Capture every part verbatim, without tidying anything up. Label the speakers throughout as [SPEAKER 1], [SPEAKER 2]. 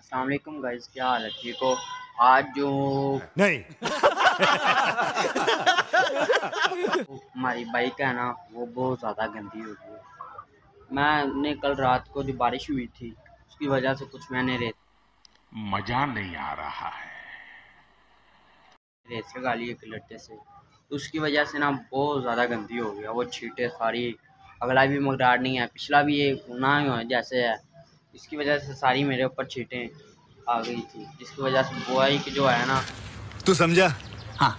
[SPEAKER 1] अस्सलाम वालेकुम गाइस, क्या हाल है? ठीक हो? आज जो
[SPEAKER 2] नहीं
[SPEAKER 1] हमारी बाइक है ना, वो बहुत ज़्यादा गंदी हो गई है। मैंने कल रात को जो बारिश हुई थी उसकी वजह से कुछ मैंने रेत
[SPEAKER 2] मजा नहीं आ रहा है।
[SPEAKER 1] रेत से गाली एक लट्टे से, तो उसकी वजह से ना बहुत ज़्यादा गंदी हो गया। वो छींटे सारी, अगला भी मकदार नहीं है, पिछला भी एक ना ही जैसे है, इसकी वजह से सारी मेरे ऊपर छींटें आ गई थी, जिसकी वजह से बुआई की जो है ना,
[SPEAKER 2] तू समझा? हाँ।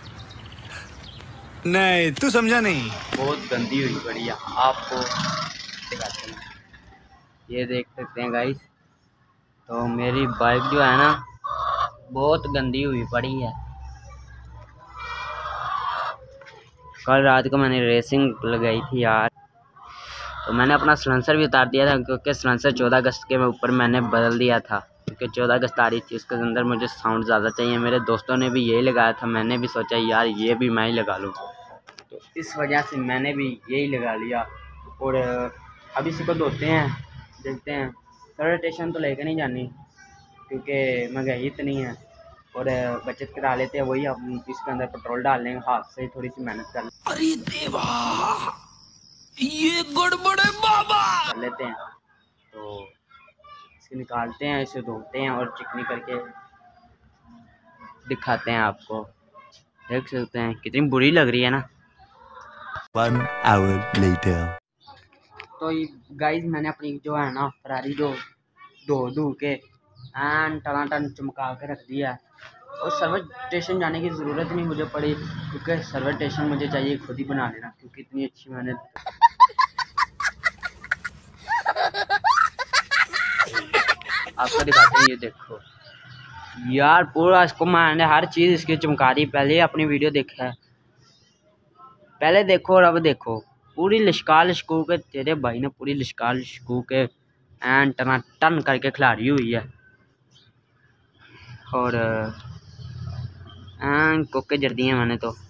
[SPEAKER 2] नहीं, तू समझा नहीं।
[SPEAKER 1] बहुत गंदी हुई पड़ी है। आपको दिखाते हैं, ये देख सकते हैं गाइस। तो मेरी बाइक जो है ना बहुत गंदी हुई पड़ी है। कल रात को मैंने रेसिंग लगाई थी यार, तो मैंने अपना सलेंसर भी उतार दिया था, क्योंकि सलेंसर चौदह अगस्त के ऊपर मैंने बदल दिया था, क्योंकि चौदह अगस्त आ रही थी, उसके अंदर मुझे साउंड ज़्यादा चाहिए। मेरे दोस्तों ने भी यही लगाया था, मैंने भी सोचा यार ये भी मैं ही लगा लूँ, तो इस वजह से मैंने भी यही लगा लिया। और अब इसी को धोते हैं, देखते हैं। सर्विस स्टेशन तो लेकर नहीं जानी, क्योंकि महंगाई इतनी है, और बचत करा लेते हैं, वही हम इसके अंदर पेट्रोल डाल लेंगे, हाथ से थोड़ी सी मेहनत कर
[SPEAKER 2] अरे देवा, ये गड़बड़ है बाबा।
[SPEAKER 1] कर लेते हैं। तो इसे निकालते हैं, इसे धोते हैं और चिकनी करके दिखाते हैं आपको। देख सकते हैं कितनी बुरी लग रही है ना।
[SPEAKER 2] One hour later.
[SPEAKER 1] तो गाइस मैंने अपनी जो है ना फरारी जो धो धो के एन टना टन चमका के रख दिया है, और सर्विस स्टेशन जाने की ज़रूरत नहीं मुझे पड़ी, क्योंकि सर्विस स्टेशन मुझे चाहिए खुद ही बना लेना, क्योंकि इतनी अच्छी मैंने आपको दिखाते हैं। ये देखो यार, पूरा इसको मैंने हर चीज़ इसकी चमका दी। पहले अपनी वीडियो देखा है, पहले देखो और अब देखो, पूरी लिशका लिशकू के तेरे भाई ने पूरी लिशका लिशकू के एन टना टन करके खिलाड़ी हुई है, और एन कोके जड़ दिए मैंने तो।